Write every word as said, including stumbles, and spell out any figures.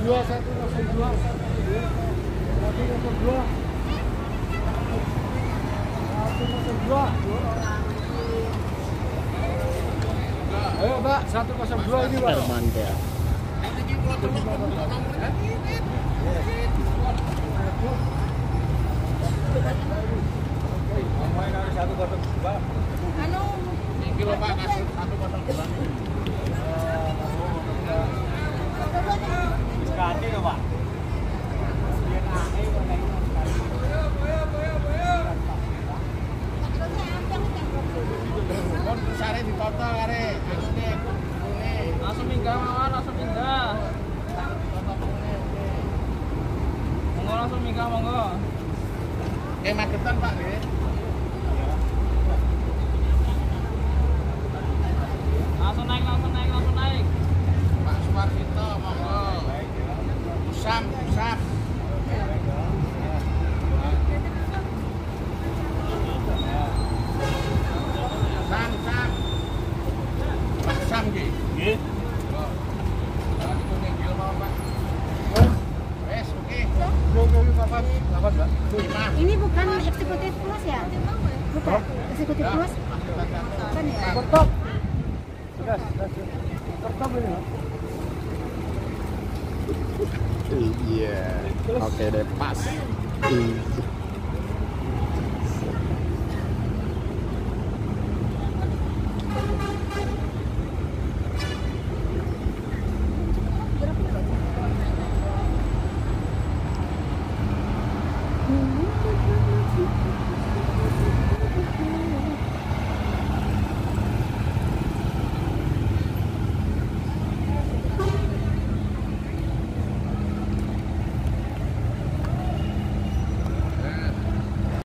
dua, satu kosong dua, satu kosong dua, satu kosong dua. Ayo Mbak, satu kosong dua ini Mbak. Hermantia. Satu kosong dua. Anu, Ini loh Pak, kasih satu kosong dua. Ganti loh Pak. Kon sare ditoto kare, asune ngene. Langsung minggah mawon, langsung minggah. Monggo langsung minggah monggo. Oke, magetan Pak nggih. Langsung naik, langsung naik, langsung naik. Pak Suwarito monggo. Usam, usam. Sam, sam. Pak Sam nggih. Nggih. Oh. Kalau kuning nggih mau Pak. Wes, oke. Oke, Bapak. Bapak, Mbak. ini bukan eksekutif plus ya? Bukan eksekutif plus? Bukan ya? Kertop. Gas, gas. Kertop ini, Pak. Iya. Oke deh, pas.